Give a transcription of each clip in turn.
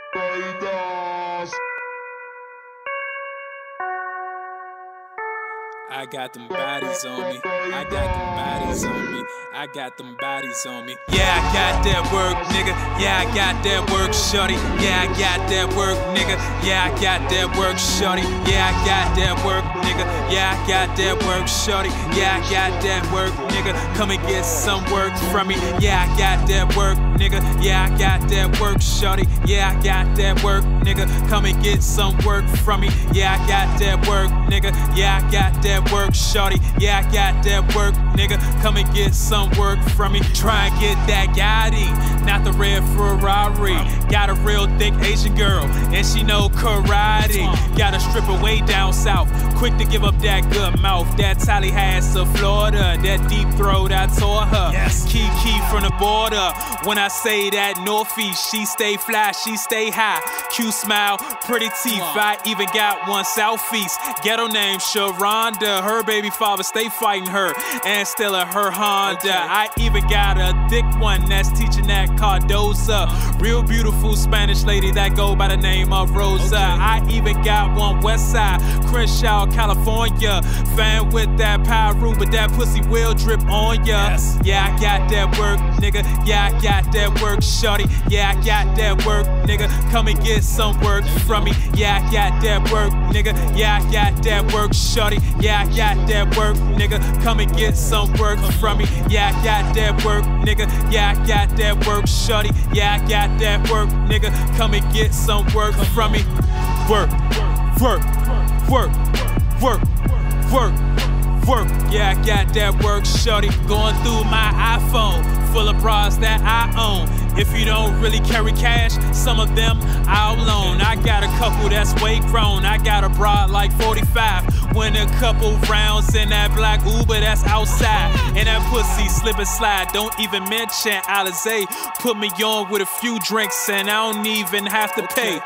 I got them bodies on me. I got them bodies on me. I got them bodies on me. Yeah, I got that work, nigga. Yeah, I got that work, shorty. Yeah, I got that work, nigga. Yeah, I got that work, shorty. Yeah, I got that work, nigga. Yeah, I got that work, shorty. Yeah, I got that work, nigga. Come and get some work from me. Yeah, I got that work, nigga. Yeah, I got that work, shorty. Yeah, I got that work, nigga. Come and get some work from me. Yeah, I got that work, nigga. Yeah, I got that work, shorty. Yeah, I got that work, nigga. Come and get some work from me. Try and get that Gotti, not the red Ferrari. Got a real thick Asian girl, and she know karate. Got a stripper way down south, quick to give up that good mouth. That Tallahassee, Florida, that deep throat I taught her. Yes. Kiki from the border. When I say that Northeast, she stay fly, she stay high. Cute smile, pretty teeth. I even got one Southeast. Ghetto name Sharonda. Her baby father stay fighting her and stealing her Honda. I even got a thick one that's teaching that Cardoza. Real beautiful Spanish lady that go by the name of Rosa. I even got one West Side, Crenshaw, California. Fan with that Pyro, but that pussy will drip on ya. Yes. Yeah, I got that work, nigga. Yeah, I got that work, shorty. Yeah, I got that work, nigga. Come and get some work from me. Yeah, I got that work, nigga. Yeah, I got that work, shorty. Yeah, I got that work, nigga. Come and get some work from me. Yeah, I got that work, nigga. Yeah, I got that work, shorty. Yeah, I got that work, nigga. Come and get some work from me. Work, work, work, work, work, work. Yeah, I got that work, shorty. Going through my iPhone, full of bras that I own. If you don't really carry cash, some of them I'll loan. I got a couple that's way grown. I got a broad like 45. Win a couple rounds in that black Uber that's outside. And that pussy slip and slide. Don't even mention Alizé. Put me on with a few drinks and I don't even have to pay.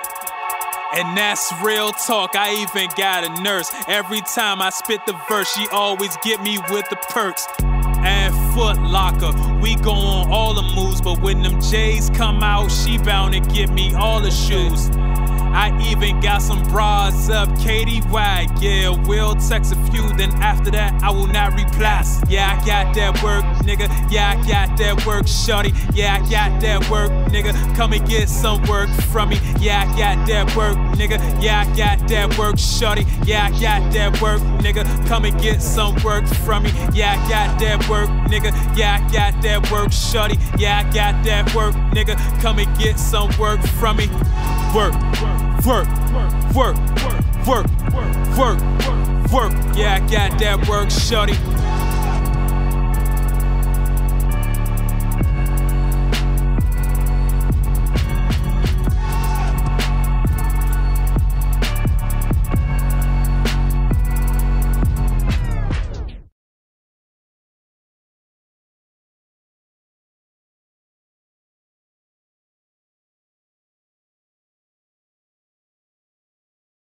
And that's real talk, I even got a nurse. Every time I spit the verse, she always get me with the perks. And Foot Locker, we go on all the moves, but when them J's come out, she bound to get me all the shoes. I even got some bras up, KDY, yeah, we'll text a few, then after that, I will not reply. Yeah, I got that work, nigga, yeah, I got that work, shorty. Yeah, I got that work, nigga, come and get some work from me. Yeah, I got that work, nigga, yeah, I got that work, shorty. Yeah, I got that work, nigga, come and get some work from me. Yeah, I got that work, nigga, yeah, I got that work, shorty. Yeah, I got that work, nigga, come and get some work from me. Work, work, work, work, work, work, work. Yeah, I got that work, shorty.